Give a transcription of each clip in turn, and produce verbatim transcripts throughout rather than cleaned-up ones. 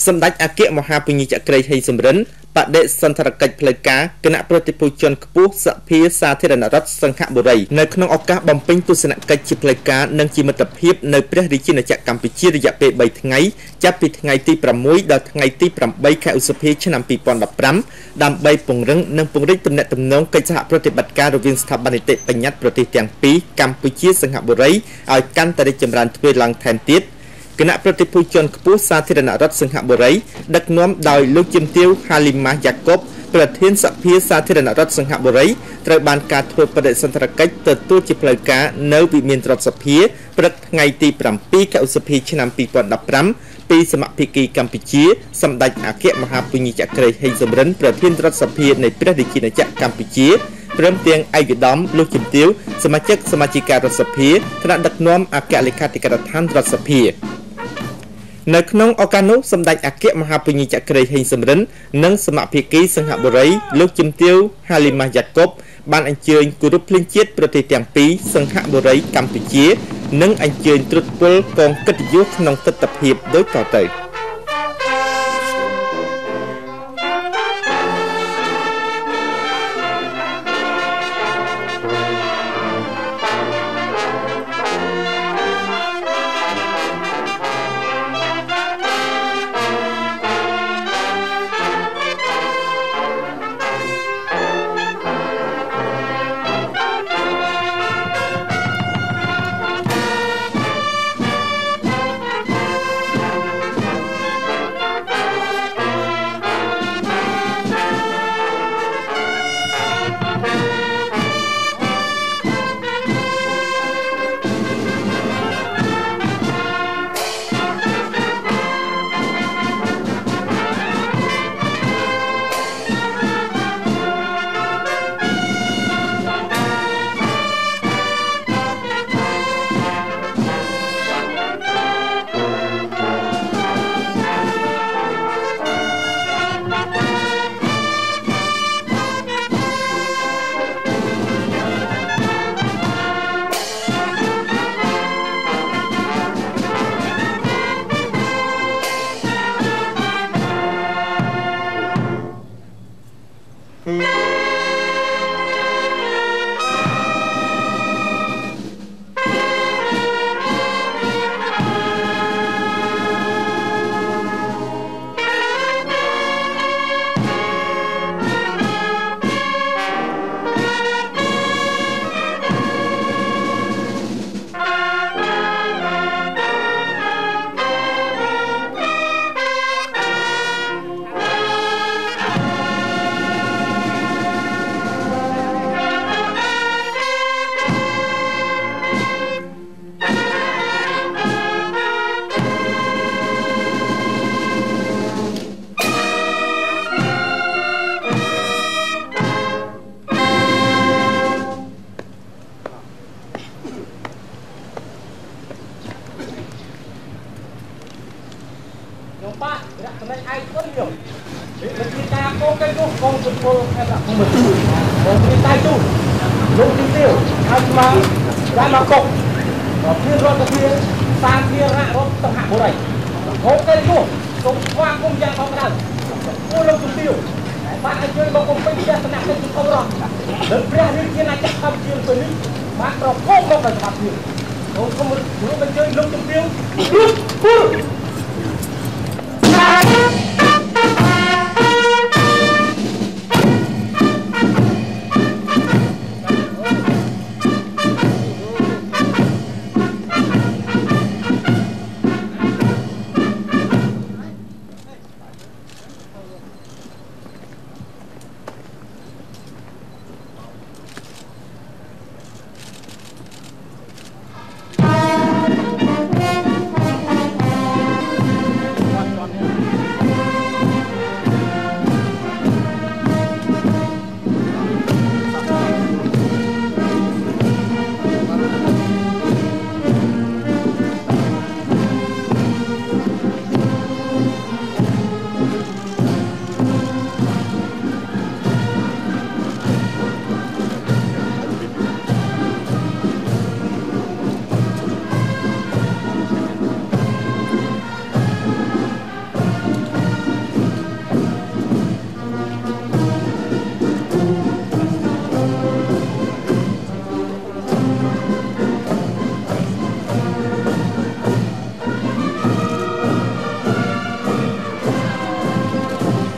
សម្ដេចអគ្គមហាពញាចក្រីហេសំរិនបដិសន្ធរកិច្ចផ្លូវការគណៈប្រតិភូជនខ្ពស់សភាសាធារណរដ្ឋសង្ហបុរីនៅក្នុងឱកាសបំពេញទស្សនកិច្ចជាផ្លូវការនិងជាមិត្តភាពនៅព្រះរាជាណាចក្រកម្ពុជារយៈពេលបីថ្ងៃចាប់ពីថ្ងៃទីប្រាំមួយដល់ថ្ងៃទីប្រាំបីខែឧសភាឆ្នាំពីរពាន់ដប់ប្រាំដើម្បីពង្រឹងនិងពង្រីកទំនាក់ទំនងកិច្ចសហប្រតិបត្តិការរវាងស្ថាប័ននីតិបញ្ញត្តិប្រទេសទាំងពីរកម្ពុជាសង្ហបុរីឲ្យកាន់តែរីកចម្រើនទ្វេឡើងថែមទៀតគណៈប្រតិភូជនខ្ពស់សាធារណរដ្ឋសង្ហបុរីដឹកនាំដោយលោកជំទាវហាលីម៉ាយ៉ាកុបប្រធានសភាសាធារណរដ្ឋសង្ហបុរីត្រូវបានការធ្វើបដិសន្ធរកិច្ចទទួលជាផ្លូវការនៅវិមានរដ្ឋសភាព្រឹកថ្ងៃទីប្រាំពីរខែឧសភាឆ្នាំពីរពាន់ដប់ប្រាំពីសមាភិកីកម្ពុជាសម្ដេចអគ្គមហាពញាចក្រីហេសំរិនប្រធានរដ្ឋសភានៃព្រះរាជាណាចក្រកម្ពុជាព្រមទាំងឯកឧត្តមលោកជំទាវសមាជិកសមាជិការដ្ឋសភាថ្នាក់ដឹកនាំអគ្គលេខាធិការដ្ឋានរដ្ឋសភានៅក្នុងឱកាសនោះសម្ដេចអគ្គមហាពញាចក្រីហេងសំរិននិងសមាភិកីសង្ហបុរីលោកជំទាវហាលីម៉ាយ៉ាកុបបានអញ្ជើញគោរពភ្លេងជាតិប្រទេសទាំងពីរសង្ហបុរីកម្ពុជានិងអញ្ជើញត្រួតពលកងកិត្តិយសក្នុងទិដ្ឋភាពដូចតទៅ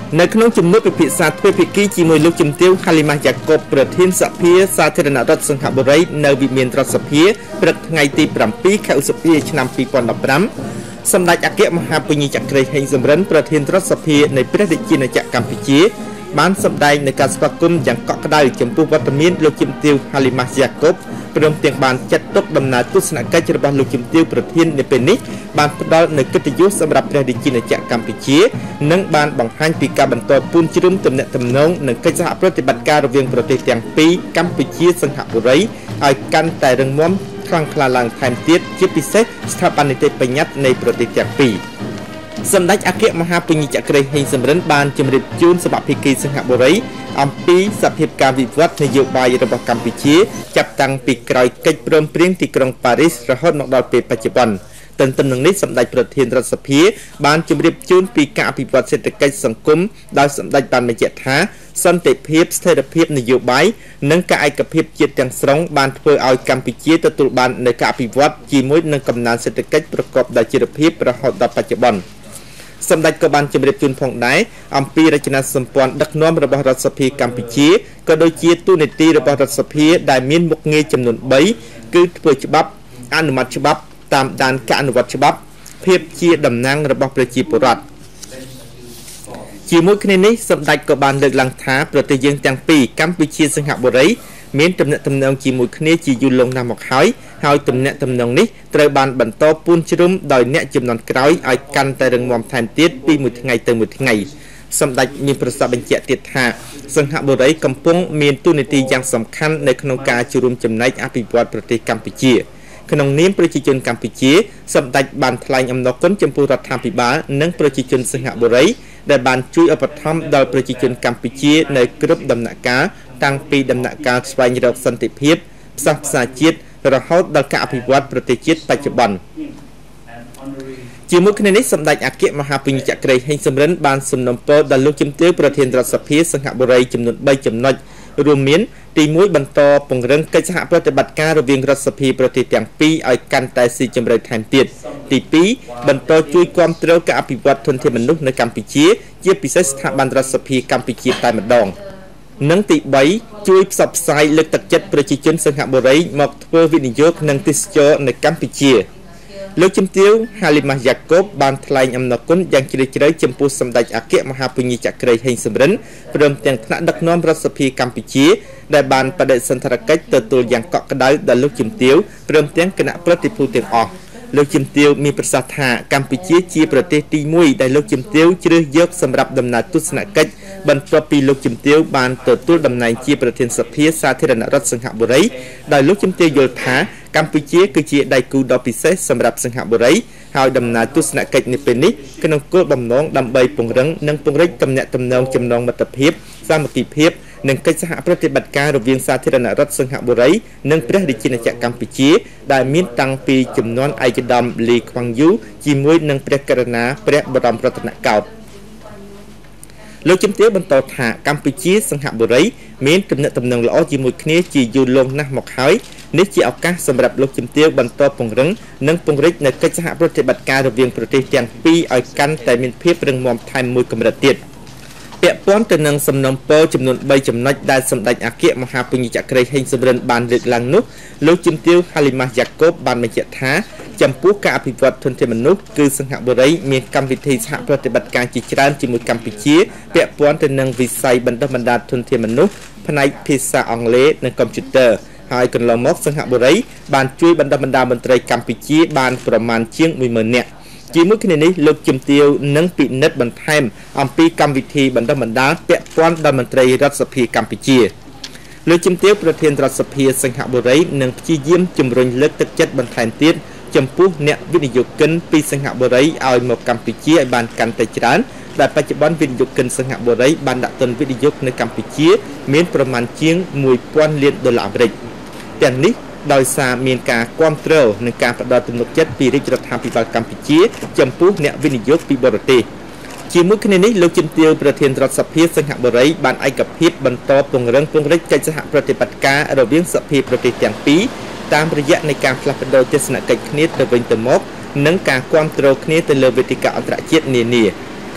នៅក្នុងជំនួបពិភាក្សាទ្វេភាគីជាមួយលោកជំទាវ Halimah Yaakob ប្រធានសភាសាធារណរដ្ឋសង្ហបុរីនៅវិមានរដ្ឋសភាព្រឹកថ្ងៃទី7 ខែឧសភាឆ្នាំពីរពាន់ដប់ប្រាំសម្ដេចអគ្គមហាពញាចក្រីហេងសំរិនប្រធានរដ្ឋសភានៃព្រះរាជាណាចក្រកម្ពុជាបានសម្ដែងនៅការស្វាគមន៍យ៉ាងកក់ក្ដៅចំពោះវត្តមានលោកជំទាវ Halimah Yaakob ព្រមទាំងបានចាត់ទុកដំណើរទស្សនកិច្ចរបស់លោកជំទាវប្រធាននៅពេលនេះបានផ្ដល់នូវកិត្តិយសសម្រាប់ព្រះរាជាណាចក្រកម្ពុជានិងបានបង្ហាញពីការបន្តពូនជ្រុំទំនាក់ទំនងនិងកិច្ចសហប្រតិបត្តិការរវាងប្រទេសទាំងពីរកម្ពុជាសង្ហបុរីឲ្យកាន់តែរឹងមាំខ្លាំងក្លាឡើងថែមទៀតជាពិសេសស្ថាប័ននីតិបញ្ញត្តិនៃប្រទេសទាំងពីរសម្ដេចអគ្គមហាពញាចក្រីហេងសំរិនបានជម្រាបជូនសមាភិកីសង្ហបុរីអំពីសភាពការវិវត្តនយោបាយរបស់កម្ពុជាចាប់តាំងពីក្រោយកិច្ចព្រមព្រៀងទីក្រុងប៉ារីសរហូតមកដល់ពេលបច្ចុប្បន្នទន្ទឹមនឹងនេះសម្ដេចប្រធានរដ្ឋសភាបានជម្រាបជូនពីការអភិវឌ្ឍសេដ្ឋកិច្ចសង្គមដោយសម្ដេចបានបញ្ជាក់ថាសន្តិភាពស្ថិរភាពនយោបាយនិងការឯកភាពជាតិទាំងស្រុងបានធ្វើឲ្យកម្ពុជាទទួលបាននូវការអភិវឌ្ឍជាមួយនឹងកំណើនសេដ្ឋកិច្ចប្រកបដោយចីរភាពរហូតដល់បច្ចុប្បន្នសម្ដេចក៏បានជម្រាបជូនផងដែរអំពីរចនាសម្ព័ន្ធដឹកនាំរបស់រដ្ឋសភាកម្ពុជាក៏ដូចជាទូនីតិរបស់រដ្ឋសភាដែលមានមុខងារចំនួន3គឺធ្វើច្បាប់អនុម័តច្បាប់តាមដានការអនុវត្តច្បាប់ភាពជាតំណាងរបស់ប្រជាពលរដ្ឋជាមួយគ្នានេះសម្ដេចក៏បានលើកឡើងថាប្រទេសយើងទាំងពីរកម្ពុជាសង្ហបុរីមានទំនាក់ទំនងជាមួយគ្នាជាយូរលង់ណាស់មកហើយហើយទំនាក់ទំនងនេះត្រូវបានបន្តពូនជ្រុំដោយអ្នកជំនាន់ក្រោយឲ្យកាន់តែរឹងមាំថែមទៀតពីមួយថ្ងៃទៅមួយថ្ងៃសម្ដេចមានប្រសាសន៍បញ្ជាក់ទៀតថាសង្ហបុរីកំពុងមានតួនាទីយ៉ាងសំខាន់នៅក្នុងការចូលរួមចំណែកអភិវឌ្ឍប្រទេសកម្ពុជាក្នុងនាមប្រជាជនកម្ពុជាសម្ដេចបានថ្លែងអំណរគុណចំពោះរដ្ឋាភិបាលនិងប្រជាជនសង្ហបុរីដែលបានជួយឧបត្ថម្ភដល់ប្រជាជនកម្ពុជានៅគ្រប់ដំណាក់កាលតាំងពីដំណាក់កាលស្វែងរកសន្តិភាពផ្សះផ្សាជាតិរហូតដល់ការអភិវឌ្ឍប្រទេសជាតិបច្ចុប្បន្នជាមួយគ្នានេះសម្ដេចអគ្គមហាពញាចក្រីហេងសំរិនបានសំណូមពរដល់លោកជំទាវប្រធានរដ្ឋសភាសង្ហបុរីចំនួន3ចំណុចរួមមានទី1បន្តពង្រឹងកិច្ចសហប្រតិបត្តិការរវាងរដ្ឋសភាប្រទេសទាំងពីរឲ្យកាន់តែស៊ីជម្រៅថែមទៀតទី2បន្តជួយគាំទ្រការអភិវឌ្ឍធនធានមនុស្សនៅកម្ពុជាជាពិសេសស្ថាប័នរដ្ឋសភាកម្ពុជាតែម្ដងនិងទី3ជួយផ្សព្វផ្សាយលើកទឹកចិត្តប្រជាជនសង្ហបុរីមកធ្វើវិនិយោគនិងទេសចរនៅកម្ពុជាលោកជំទាវ Halimah Yaakob បានថ្លែងអំណរគុណយ៉ាងជ្រាលជ្រៅចំពោះសម្ដេចអគ្គមហាពញាចក្រីហេងសំរិនព្រមទាំងថ្នាក់ដឹកនាំរដ្ឋសភាកម្ពុជាដែលបានបដិសណ្ឋារកិច្ចទទួលយ៉ាងកក់ក្ដៅដល់លោកជំទាវព្រមទាំងគណៈប្រតិភូទាំងអស់លោកជំទាវមានប្រសាសន៍ថាកម្ពុជាជាប្រទេសទី1ដែលលោកជំទាវជ្រើសយកសម្រាប់ដំណើរទស្សនកិច្ចបន្ទាប់ពីលោកជំទាវបានទទួលតំណែងជាប្រធានសភាសាធារណរដ្ឋសង្ហបុរីដោយលោកជំទាវយល់ថាកម្ពុជាគឺជាដៃគូដ៏ពិសេសសម្រាប់សង្ហបុរីហើយដំណើរទស្សនកិច្ចនេះពេលនេះក្នុងគោលបំណងដើម្បីពង្រឹងនិងពង្រីកទំនាក់ទំនងចំណងមិត្តភាពសាមគ្គីភាពនិងកិច្ចសហប្រតិបត្តិការរវាងសាធារណរដ្ឋសង្ហបុរីនិងព្រះរាជាណាចក្រកម្ពុជាដែលមានតាំងពីជំនាន់ឯកឧត្តមលីខ្វាំងយូជាមួយនឹងព្រះករុណាព្រះបរមរតនកោដ្ឋលោកជំទាវបន្តថាកម្ពុជាសង្ហបុរីមានទំនាក់ទំនងល្អជាមួយគ្នាជាយូរលង់ណាស់មកហើយនេះជាឱកាសសម្រាប់លោកជំទាវបន្តពង្រឹងនិងពង្រីកនូវកិច្ចសហប្រតិបត្តិការរវាងប្រទេសទាំងពីរឲ្យកាន់តែមានភាពរឹងមាំថែមមួយកម្រិតទៀតពាក់ព័ន្ធទៅនឹងសំណុំពរចំនួន3ចំណុចដែលសម្ដេចអគ្គមហាពញាចក្រីហេងសំរិនបានលើកឡើងនោះលោកជំទាវ Halimah Yaakob បានបញ្ជាក់ថាចំពោះការអភិវឌ្ឍធនធានមនុស្សគឺសង្ហបុរីមានកម្មវិធីសហប្រតិបត្តិការជាច្រើនជាមួយកម្ពុជាពាក់ព័ន្ធទៅនឹងវិស័យបណ្ដុះបណ្ដាលធនធានមនុស្សផ្នែកភាសាអង់គ្លេសនិងកុំព្យូទ័រហើយកន្លងមកសង្ហបុរីបានជួយបណ្ដុះបណ្ដាលមន្ត្រីកម្ពុជាបានប្រមាណជាងមួយម៉ឺននាក់ជាមួយគ្នានេះលោកជំទាវនឹងពិនិត្យបន្ថែមអំពីកម្មវិធីបណ្ដុះបណ្ដាលពាក់ព័ន្ធដល់មន្ត្រីរដ្ឋសភាកម្ពុជាលោកជំទាវប្រធានរដ្ឋសភាសង្ហបុរីនឹងព្យាយាមជំរុញលើកទឹកចិត្តបន្ថែមទៀតចំពោះអ្នកវិនិយោគិនពីសង្ហបុរីឲ្យមកកម្ពុជាឲ្យបានកាន់តែច្រើនដែលបច្ចុប្បន្នវិនិយោគិនសង្ហបុរីបានដាក់ទុនវិនិយោគនៅកម្ពុជាមានប្រមាណជាងមួយពាន់លានដុល្លារអាមេរិកទាំងនេះដោយសារមានការគាំទ្រនិងការផ្ដល់ទំនុកចិត្តពីរាជរដ្ឋាភិបាលកម្ពុជាចំពោះអ្នកវិនិយោគពីបរទេសជាមួយគ្នានេះលោកជំទាវប្រធានរដ្ឋសភាសង្ហបុរីបានឯកភាពបន្តពង្រឹងពង្រីកកិច្ចសហប្រតិបត្តិការរវាងសភាប្រទេសទាំងពីរតាមរយៈនៃការផ្លាស់ប្ដូរទស្សនកិច្ចគ្នាទៅវិញទៅមកនិងការគាំទ្រគ្នាទៅលើវេទិកាអន្តរជាតិនានា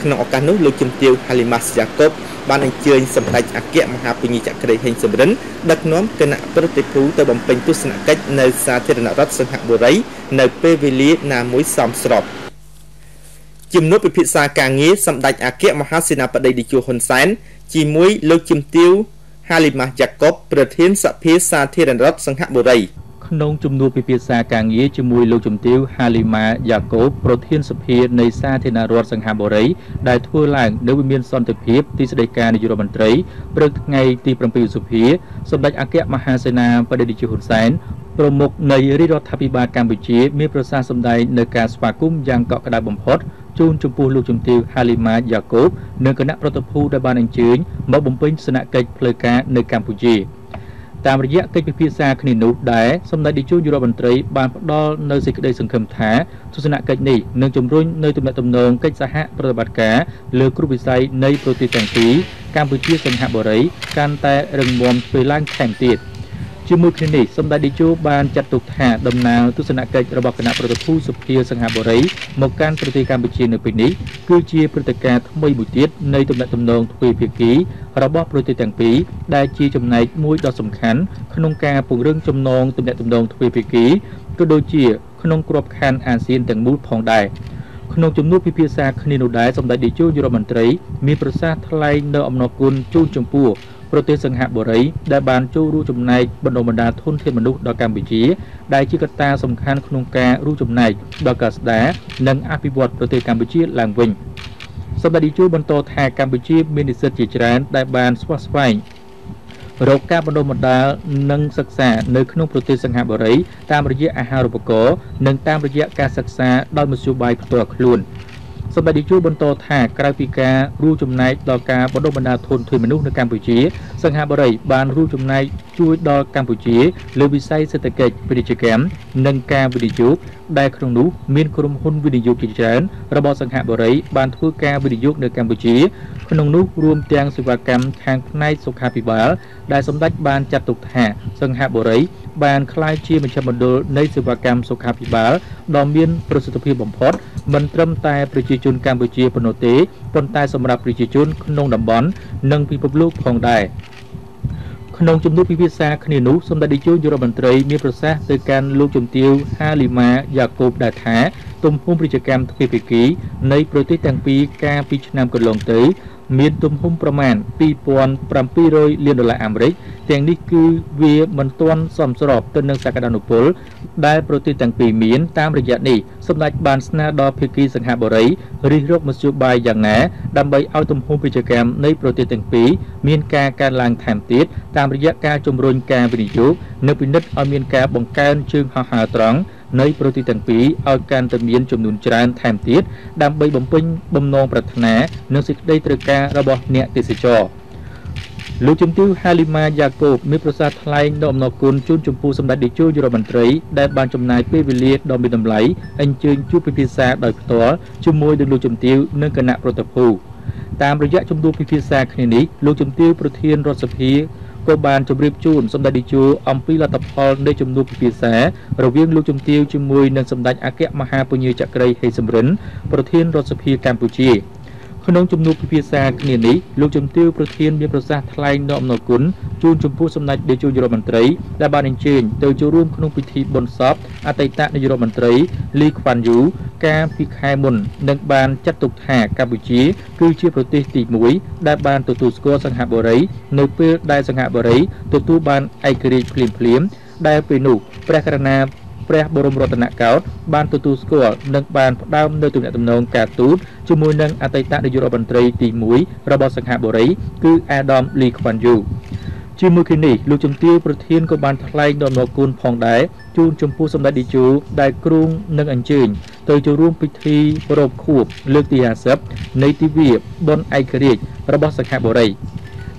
ក្នុងឱកាសនោះលោកជំទាវ Halimas Yaakob បានអញ្ជើញសម្ដេចអគ្គមហាពញាចក្រីហេងសំរិនដឹកនាំគណៈប្រតិភូទៅបំពេញទស្សនកិច្ចនៅសាធារណរដ្ឋសិង្ហបុរីនៅពេលវេលាណាមួយសមស្របជំនួបពិភាក្សាការងារសម្ដេចអគ្គមហាសេនាបតីតេជោហ៊ុនសែនជាមួយលោកជំទាវ Halimas Yaakob ប្រធានសភាសាធារណរដ្ឋសិង្ហបុរីក្នុងជំនួបពិភាក្សាការងារជាមួយលោកជំទាវ Halimas Yaakob ប្រធានសភានៃសាធារណរដ្ឋសិង្ហបុរីដែលធ្វើឡើងនៅវិមានសន្តិភាពទីស្តីការនាយករដ្ឋមន្ត្រីព្រឹកថ្ងៃទីប្រាំពីរឧសភាសម្ដេចអគ្គមហាសេនាបតីតេជោហ៊ុនសែនប្រមុខនៃរាជរដ្ឋាភិបាលកម្ពុជាមានប្រសាសន៍សម្ដែងនៅការស្វាគមន៍យ៉ាងកក់ក្ដៅបំផុតជូនចំពោះលោកជំទាវ Halimas Yaakob និងគណៈប្រតិភូដែលបានអញ្ជើញមកបំពេញទស្សនកិច្ចផ្លូវការនៅកម្ពុជាតាមរយៈកិច្ចពិភាក្សាគ្នានោះដែរសម្ដេចតេជោនាយករដ្ឋមន្ត្រីបានផ្ដល់នូវសេចក្តីសង្ឃឹមថាទស្សនកិច្ចនេះនឹងជំរុញនូវទំនាក់ទំនងកិច្ចសហប្រតិបត្តិការលើគ្រប់វិស័យនៃប្រទេសទាំងពីរកម្ពុជាសិង្ហបុរីកាន់តែរឹងមាំទ្វេឡើងថែមទៀតជាមួយគ្នានេះសម្ដេចតេជោបានចាត់ទុកថាដំណើរទស្សនកិច្ចរបស់គណៈប្រតិភូសភាសិង្ហបុរីមកកាន់ប្រទេសកម្ពុជានៅពេលនេះគឺជាព្រឹត្តិការណ៍ថ្មីមួយទៀតនៃទំនាក់ទំនងទ្វេភាគីរបស់ប្រទេសទាំងពីរដែលជាចំណែកមួយដ៏សំខាន់ក្នុងការពង្រឹងចំណងទំនាក់ទំនងទ្វេភាគីក៏ដូចជាក្នុងក្របខ័ណ្ឌអាស៊ានទាំងមូលផងដែរក្នុងជំនួបពិភាក្សាគ្នានោះដែរសម្ដេចតេជោនាយករដ្ឋមន្ត្រីមានប្រសាសន៍ថ្លែងនូវអំណរគុណជូនចំពោះប្រទេសសិង្ហបុរីដែលបានចូលរួមចំណែកបណ្ដុំបណ្ដាលធនធានមនុស្សដល់កម្ពុជាដែលជាកត្តាសំខាន់ក្នុងការរួមចំណែកដល់ការស្ដារនិងអភិវឌ្ឍប្រទេសកម្ពុជាឡើងវិញសម្ដេចតេជោបន្តថាកម្ពុជាមាននិស្សិតជាច្រើនដែលបានស្វាស្វែងរកការបណ្ដុំបណ្ដាលនិងសិក្សានៅក្នុងប្រទេសសិង្ហបុរីតាមរយៈអាហារូបករណ៍និងតាមរយៈការសិក្សាដោយមធ្យោបាយផ្ទាល់ខ្លួនសម្ដេចតេជោបន្តថាក្រៅពីការរួមចំណែកដល់ការបណ្ដុះបណ្ដាលធនធានមនុស្សនៅកម្ពុជាសិង្ហបុរីបានរួមចំណែកជួយដល់កម្ពុជាលើវិស័យសេដ្ឋកិច្ចពាណិជ្ជកម្មនិងការវិនិយោគដែលក្នុងនោះមានក្រុមហ៊ុនវិនិយោគជាច្រើនរបស់សិង្ហបុរីបានធ្វើការវិនិយោគនៅកម្ពុជាក្នុងនោះរួមទាំងសេវាកម្មខាងផ្នែកសុខាភិបាលដែលសម្ដេចបានចាត់ទុកថាសិង្ហបុរីបានក្លាយជាមជ្ឈមណ្ឌលនៃសេវាកម្មសុខាភិបាលដ៏មានប្រសិទ្ធភាពបំផុតមិនត្រឹមតែប្រជាជនកម្ពុជាប៉ុណ្ណោះទេប៉ុន្តែសម្រាប់ប្រជាជនក្នុងតំបន់និងពិភពលោកផងដែរក្នុងជំនួបពិភាក្សាគ្នានោះសម្ដេចតេជោនាយករដ្ឋមន្ត្រីមានប្រសាសន៍ទៅកាន់លោកជំទាវ Halimas Yaakob ដែរថាទំហំពាណិជ្ជកម្មទ្វេភាគីនៃប្រទេសទាំងពីរកាលពីឆ្នាំកន្លងទៅមានទំហំប្រមាណពីរពាន់ប្រាំពីររយលានដុល្លារអាមេរិកទាំងនេះគឺវាមិនទាន់សមស្របទៅនឹងសក្តានុពលដែលប្រទេសទាំងពីរមានតាមរយៈនេះសម្ដេចបានស្នើដល់ភាគីសិង្ហបុរីរិះរកមធ្យោបាយយ៉ាងណាដើម្បីឲ្យទំហំពាណិជ្ជកម្មនៃប្រទេសទាំងពីរមានការកើនឡើងថែមទៀតតាមរយៈការជំរុញការវិនិយោគនិងពិនិត្យឲ្យមានការបង្កើនជើងហោះហើរត្រង់នៃប្រទេសទាំងពីរឲ្យកាន់តែមានចំនួនច្រើនថែមទៀតដើម្បីបំពេញបំណងប្រាថ្នានិងសេចក្តីត្រូវការរបស់អ្នកទេសចរលោកជំទាវ Halimas Yaakob មានប្រសាសន៍ថ្លែងនូវអំណរគុណជូនចំពោះសម្ដេចតេជោនាយករដ្ឋមន្ត្រីដែលបានចំណាយពេលវេលាដ៏មានតម្លៃអញ្ជើញជួបពិភាក្សាដោយផ្ទាល់ជាមួយនឹងលោកជំទាវនិងគណៈប្រតិភូតាមរយៈជំនួបពិភាក្សាគ្នានេះលោកជំទាវប្រធានរដ្ឋសភាក៏បានជម្រាបជូនសម្ដេចតេជោអំពីលទ្ធផលនៃជំនួបពិភាក្សារវាងលោកជំទាវជាមួយនឹងសម្ដេចអគ្គមហាពញាចក្រីហេងសំរិនប្រធានរដ្ឋសភាកម្ពុជាក្នុងជំនួបពិភាក្សាគ្នានេះលោកជំទាវប្រធានមានប្រសាសន៍ថ្លែងនូវអំណរគុណជូនចំពោះសម្ដេចតេជោនាយករដ្ឋមន្ត្រីដែលបានអញ្ជើញទៅចូលរួមក្នុងពិធីបុណ្យសពអតីតនាយករដ្ឋមន្ត្រីលីខ្វាន់យូកាលពីខែមុននិងបានចាត់ទុកថាកម្ពុជាគឺជាប្រទេសទីមួយដែលបានទទួលស្គាល់សិង្ហបុរីនៅពេលដែលសិង្ហបុរីទទួលបានឯករាជ្យភ្លាមៗដែលពេលនោះព្រះករុណាព្រះបរមរតនកោដ្ឋបានទទួលស្គាល់និងបានផ្ដើមនៅទំនាក់ទំនងការទូតជាមួយនឹងអតីតនាយករដ្ឋមន្ត្រីទីមួយរបស់សិង្ហបុរីគឺអាដាមលីខ្វាន់យូជាមួយគ្នានេះលោកជំទាវប្រធានក៏បានថ្លែងដល់អំណរគុណផងដែរជូនចំពោះសម្ដេចតេជោដែលគ្រងនឹងអញ្ជើញទៅចូលរួមពិធីរាប់ខួបលើកទីហាសិបនៃទិវាបុណ្យឯករាជ្យរបស់សិង្ហបុរី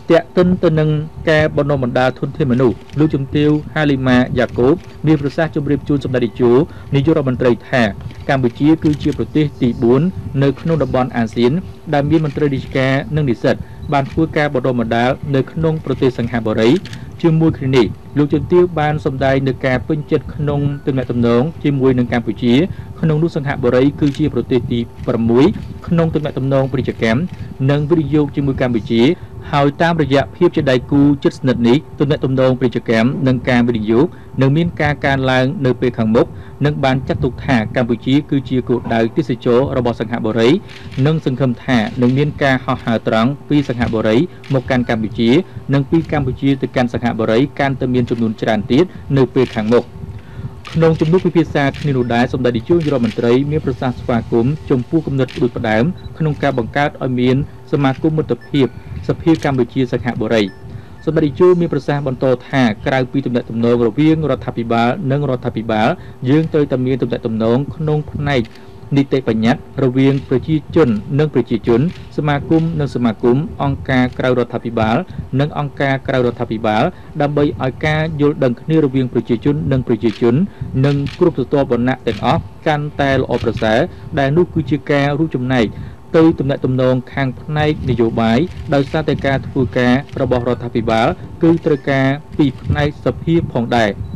តាក់ទិនទៅនឹងការបណ្ដុះបណ្ដាលធនធានមនុស្សលោកជំទាវហាលីម៉ាយ៉ាកូបមានប្រសាសន៍ជម្រាបជូនសម្ដេចតេជោនាយករដ្ឋមន្ត្រីថាកម្ពុជាគឺជាប្រទេសទីបួននៅក្នុងតំបន់អាស៊ានដែលមានមន្ត្រីរាជការនិងនិស្សិតបានធ្វើការបណ្ដុះបណ្ដាលនៅក្នុងប្រទេសសិង្ហបុរីជាមួយគ្នានេះលោកជំទាវបានសម្ដែងនៅការពេញចិត្តក្នុងទំនាក់ទំនងជាមួយនឹងកម្ពុជាក្នុងនោះសិង្ហបុរីគឺជាប្រទេសទីប្រាំមួយ ក្នុងទំនាក់ទំនងពាណិជ្ជកម្មនិងវិនិយោគជាមួយកម្ពុជាហើយតាមរយៈភាពជាដៃគូជិតស្និទ្ធនេះទំនាក់ទំនងពាណិជ្ជកម្មនិងការវិនិយោគនឹងមានការកើនឡើងនៅពេលខាងមុខនិងបានចាត់ទុកថាកម្ពុជាគឺជាគោលដៅទេសចររបស់សិង្ហបុរីនិងសង្ឃឹមថានឹងមានការហោះហើរត្រង់ពីសិង្ហបុរីមកកាន់កម្ពុជានិងពីកម្ពុជាទៅកាន់សិង្ហបុរីកាន់តែមានចំនួនច្រើនទៀតនៅពេលខាងមុខក្នុងជំនួបពិភាក្សាគ្នានោះដែរសម្ដេចនាយករដ្ឋមន្ត្រីមានប្រសាសន៍ស្វាគមន៍ចំពោះគំនិតដូចផ្ដើមក្នុងការបង្កើតឲ្យមានសមាគមមិត្តភាពសភាកម្ពុជាសិង្ហបុរីសម្ដេចនាយកមានប្រសាសន៍បន្តថាក្រៅពីទំនាក់ទំនងរវាងរដ្ឋាភិបាលនិងរដ្ឋាភិបាលយើងត្រូវតែមានទំនាក់ទំនងក្នុងផ្នែកនីតិបញ្ញត្តិរវាងប្រជាជននិងប្រជាជនសមាគមនិងសមាគមអង្គការក្រៅរដ្ឋាភិបាលនិងអង្គការក្រៅរដ្ឋាភិបាលដើម្បីឲ្យការយល់ដឹងគ្នារវាងប្រជាជននិងប្រជាជននិងគ្រប់ស្រទាប់វណ្ណៈទាំងអស់កាន់តែល្អប្រសើរដែលនោះគឺជាការរួមចំណែកទៅទំនាក់ទំនងខាងផ្នែកនយោបាយដោយសារតែការធ្វើការរបស់រដ្ឋាភិបាលគឺត្រូវការពីផ្នែកសភាផងដែរ